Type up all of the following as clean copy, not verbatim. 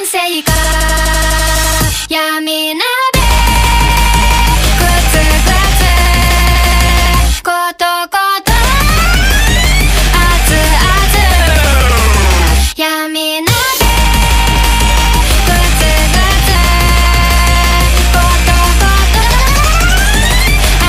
完成から闇鍋グツグツコトコト熱々闇鍋グツグツコトコト熱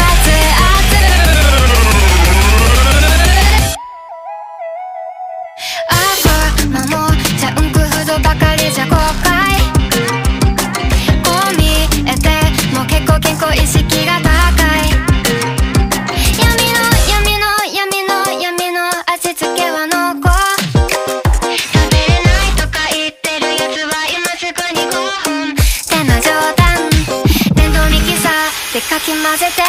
々悪魔もジャンクフードばかりじゃ後悔こう見えてもう結構健康意識が高い闇の味付けは濃厚食べれないとか言ってるやつは今すぐに5本ってな冗談電動ミキサーでかき混ぜて